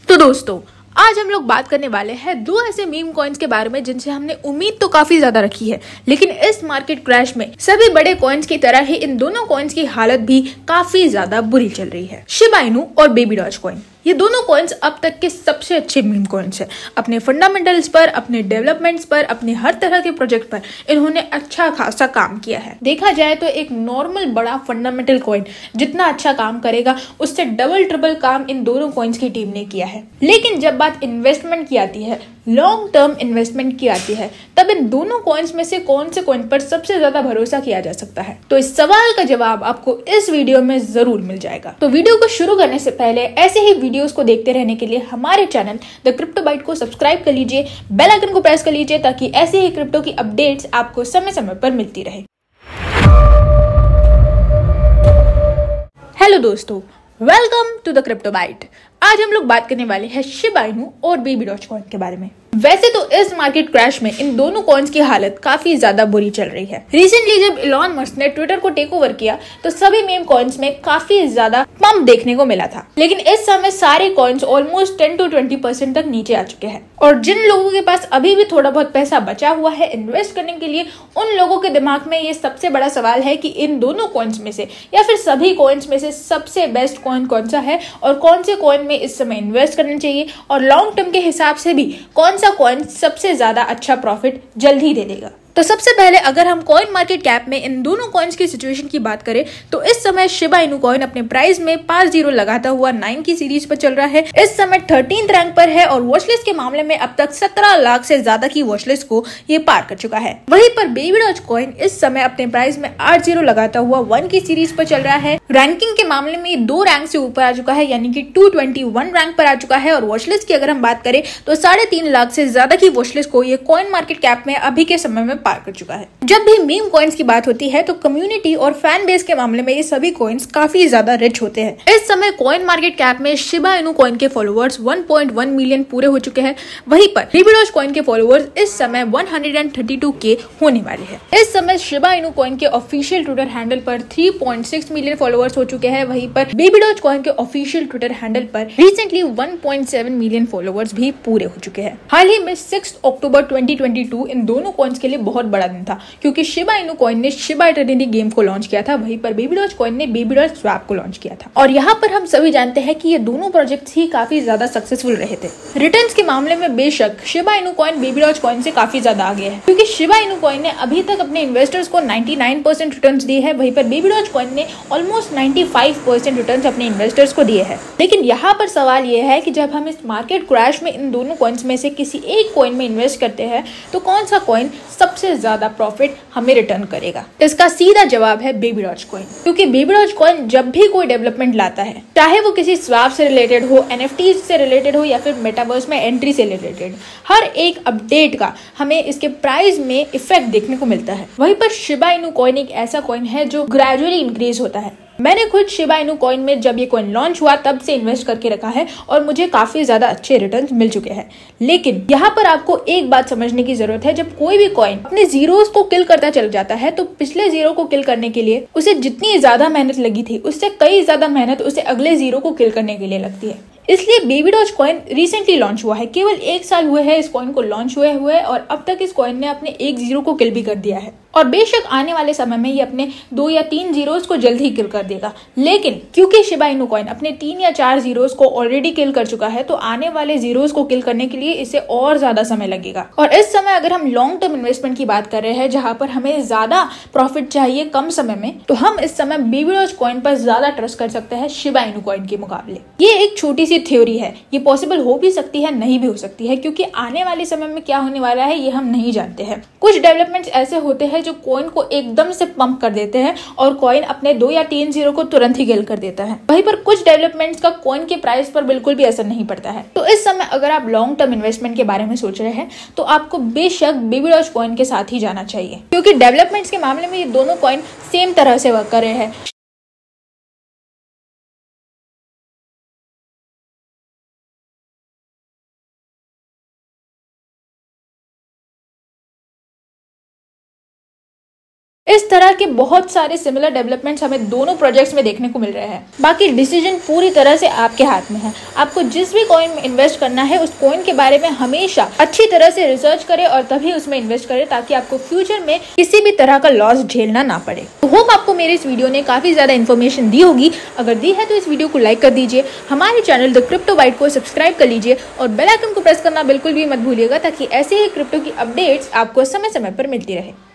तो दोस्तों, आज हम लोग बात करने वाले हैं दो ऐसे मीम कॉइन्स के बारे में जिनसे हमने उम्मीद तो काफी ज्यादा रखी है, लेकिन इस मार्केट क्रैश में सभी बड़े कॉइन्स की तरह ही इन दोनों कॉइन्स की हालत भी काफी ज्यादा बुरी चल रही है। शिबा इनू और बेबी डॉज कॉइन, ये दोनों कॉइन्स अब तक के सबसे अच्छे मीम कॉइन्स हैं। अपने फंडामेंटल्स पर, अपने डेवलपमेंट्स पर, अपने हर तरह के प्रोजेक्ट पर इन्होंने अच्छा खासा काम किया है। देखा जाए तो एक नॉर्मल बड़ा फंडामेंटल कॉइन जितना अच्छा काम करेगा उससे डबल ट्रिपल काम इन दोनों कॉइन्स की टीम ने किया है। लेकिन जब बात इन्वेस्टमेंट की आती है, लॉन्ग टर्म इन्वेस्टमेंट की आती है, तब इन दोनों कॉइन्स में से कौन से कॉइन पर सबसे ज्यादा भरोसा किया जा सकता है? तो इस सवाल का जवाब आपको इस वीडियो में जरूर मिल जाएगा। तो वीडियो को शुरू करने से पहले ऐसे ही वीडियोस को देखते रहने के लिए हमारे चैनल द क्रिप्टो बाइट को सब्सक्राइब कर लीजिए, बेल आइकन को प्रेस कर लीजिए ताकि ऐसे ही क्रिप्टो की अपडेट्स आपको समय समय पर मिलती रहे। हेलो दोस्तों, welcome to the crypto byte. आज हम लोग बात करने वाले हैं शिबा इनू और बेबी डॉज कॉइन के बारे में। वैसे तो इस मार्केट क्रैश में इन दोनों कॉइन्स की हालत काफी ज्यादा बुरी चल रही है। रिसेंटली जब इलॉन मस्क ने ट्विटर को टेक ओवर किया तो सभी मीम कॉइन्स में काफी ज्यादा पंप देखने को मिला था, लेकिन इस समय सारे कॉइन्स ऑलमोस्ट 10 to 20% तक नीचे आ चुके हैं। और जिन लोगों के पास अभी भी थोड़ा बहुत पैसा बचा हुआ है इन्वेस्ट करने के लिए, उन लोगों के दिमाग में ये सबसे बड़ा सवाल है कि इन दोनों कॉइन्स में से या फिर सभी कॉइन्स में से सबसे बेस्ट कॉइन कौन सा है और कौन से कॉइन में इस समय इन्वेस्ट करना चाहिए, और लॉन्ग टर्म के हिसाब से भी कौन सा कॉइन सबसे ज्यादा अच्छा प्रॉफिट जल्द ही दे देगा। तो सबसे पहले अगर हम कॉइन मार्केट कैप में इन दोनों कॉइन्स की सिचुएशन की बात करें तो इस समय शिबा इनू कॉइन अपने प्राइस में 5 जीरो लगाता हुआ 9 की सीरीज पर चल रहा है। इस समय 13th रैंक पर है और वॉचलिस्ट के मामले में अब तक 17 लाख से ज्यादा की वॉचलिस्ट को ये पार कर चुका है। वहीं पर बेबी डॉज कॉइन इस समय अपने प्राइस में 8 जीरो लगाता हुआ 1 की सीरीज पर चल रहा है। रैंकिंग के मामले में 2 रैंक से ऊपर आ चुका है, यानी कि 221 रैंक पर आ चुका है। और वॉचलिस्ट की अगर हम बात करें तो 3.5 लाख से ज्यादा की वॉचलिस्ट को ये कॉइन मार्केट कैप में अभी के समय में पार कर चुका है। जब भी मीम कॉइन्स की बात होती है तो कम्युनिटी और फैन बेस के मामले में ये सभी कॉइन्स काफी ज्यादा रिच होते हैं। इस समय कॉइन मार्केट कैप में शिबा इनू कॉइन के फॉलोअर्स 1.1 मिलियन पूरे हो चुके हैं। वहीं पर बेबी डॉज कॉइन के फॉलोअर्स इस समय 132K होने वाले हैं। इस समय शिबा इनू कॉइन के ऑफिशियल ट्विटर हैंडल पर 3.6 मिलियन फॉलोअर्स हो चुके हैं। वहीं पर बेबी डॉज कॉइन के ऑफिशियल ट्विटर हैंडल पर रिसेंटली 1.7 मिलियन फॉलोअर्स भी पूरे हो चुके हैं। हाल ही में 6 अक्टूबर 2022 इन दोनों कॉइन्स के लिए बहुत बड़ा दिन था, क्योंकि शिबा इनू कॉइन ने शिबा इटर्निटी गेम को लॉन्च किया था। वहीं पर बेबी डॉज कॉइन ने बेबी डॉज स्वैप को लॉन्च किया था। और यहाँ पर हम सभी जानते हैं कि ये दोनों प्रोजेक्ट्स ही काफी ज्यादा सक्सेसफुल रहे थे। रिटर्न्स के मामले में बेशक Shiba Inu coin baby Doge coin से काफी ज्यादा आगे है, क्योंकि शिबा इनू कॉइन ने अभी तक अपने इन्वेस्टर्स को 99% रिटर्न्स दिए हैं। वहीं पर बेबी डॉज कॉइन ने ऑलमोस्ट 95% रिटर्न्स अपने इन्वेस्टर्स को दिए हैं। लेकिन यहाँ पर सवाल यह है कि जब हम इस मार्केट क्रैश में इन दोनों कॉइन्स में से किसी एक कॉइन में इन्वेस्ट करते हैं तो कौन सा कॉइन सबसे ज्यादा प्रॉफिट हमें रिटर्न करेगा? इसका सीधा जवाब है बेबी डॉज कॉइन, क्योंकि बेबी डॉज कॉइन जब भी कोई डेवलपमेंट लाता है, चाहे वो किसी स्वैप से रिलेटेड हो, एनएफटी से रिलेटेड हो या फिर मेटावर्स में एंट्री से रिलेटेड, हर एक अपडेट का हमें इसके प्राइस में इफेक्ट देखने को मिलता है। वहीं पर शिबा इनू कॉइन एक ऐसा कॉइन है जो ग्रेजुअली इंक्रीज होता है। मैंने खुद शिबा इनू कॉइन में जब ये कॉइन लॉन्च हुआ तब से इन्वेस्ट करके रखा है और मुझे काफी ज्यादा अच्छे रिटर्न्स मिल चुके हैं। लेकिन यहाँ पर आपको एक बात समझने की जरूरत है, जब कोई भी कॉइन अपने जीरोस को किल करता चल जाता है तो पिछले जीरो को किल करने के लिए उसे जितनी ज्यादा मेहनत लगी थी उससे कई ज्यादा मेहनत उसे अगले जीरो को किल करने के लिए लगती है। इसलिए Baby Doge coin recently launch हुआ है, केवल 1 साल हुए हैं इस कॉइन को लॉन्च हुए और अब तक इस कॉइन ने अपने 1 जीरो को किल भी कर दिया है। और बेशक आने वाले समय में ये अपने 2 या 3 जीरोस को जल्द ही किल कर देगा, लेकिन क्योंकि शिबा इनू कॉइन अपने 3 या 4 जीरोस को ऑलरेडी किल कर चुका है तो आने वाले जीरोस को किल करने के लिए इसे और ज्यादा समय लगेगा। और इस समय अगर हम लॉन्ग टर्म इन्वेस्टमेंट की बात कर रहे हैं जहां पर हमें ज्यादा प्रॉफिट चाहिए कम समय में, तो हम इस समय बेबी डॉज कॉइन पर ज्यादा ट्रस्ट कर सकते हैं शिबा इनू कॉइन के मुकाबले। ये एक छोटी सी थ्योरी है, ये पॉसिबल हो भी सकती है, नहीं भी हो सकती है, क्योंकि आने वाले समय में क्या होने वाला है ये हम नहीं जानते हैं। कुछ डेवलपमेंट्स ऐसे होते हैं जो कॉइन को एकदम से पंप कर देते हैं और कॉइन अपने 2 या 3 जीरो को तुरंत ही किल कर देता है। वहीं पर कुछ डेवलपमेंट्स का कॉइन के प्राइस पर बिल्कुल भी असर नहीं पड़ता है। तो इस समय अगर आप लॉन्ग टर्म इन्वेस्टमेंट के बारे में सोच रहे हैं तो आपको बेशक बेबी डॉज कॉइन के साथ ही जाना चाहिए, क्योंकि डेवलपमेंट्स के मामले में ये दोनों कॉइन सेम तरह से वर्क कर रहे हैं। इस तरह के बहुत सारे सिमिलर डेवलपमेंट्स हमें दोनों प्रोजेक्ट्स में देखने को मिल रहे हैं। बाकी डिसीजन पूरी तरह से आपके हाथ में है। आपको जिस भी कॉइन में इन्वेस्ट करना है उस कॉइन के बारे में हमेशा अच्छी तरह से रिसर्च करें और तभी उसमें इन्वेस्ट करें, ताकि आपको फ्यूचर में किसी भी तरह का लॉस झेलना ना पड़े। तो होप आपको मेरे इस वीडियो ने काफी ज्यादा इन्फॉर्मेशन दी होगी। अगर दी है तो इस वीडियो को लाइक कर दीजिए, हमारे चैनल द क्रिप्टो बाइट को सब्सक्राइब कर लीजिए और बेल आइकन को प्रेस करना बिल्कुल भी मत भूलिएगा, ताकि ऐसे ही क्रिप्टो की अपडेट्स आपको समय समय पर मिलती रहे।